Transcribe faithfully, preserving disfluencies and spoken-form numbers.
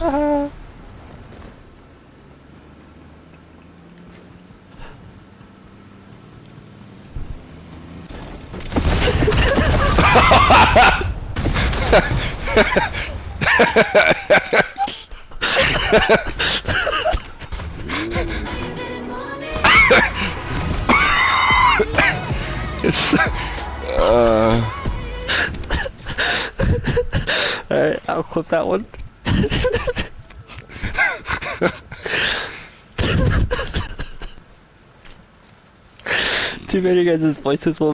It's, uh... Alright, I'll clip that one. Too many guys' voices will